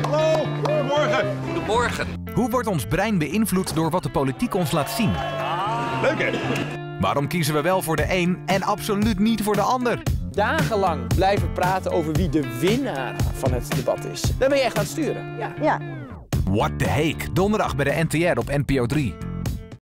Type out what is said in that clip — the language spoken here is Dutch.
Hallo, goedemorgen. Goedemorgen. Hoe wordt ons brein beïnvloed door wat de politiek ons laat zien? Leuk hè? Waarom kiezen we wel voor de een en absoluut niet voor de ander? Dagenlang blijven praten over wie de winnaar van het debat is. Dan ben je echt aan het sturen. Ja. What the Heek, donderdag bij de NTR op NPO 3.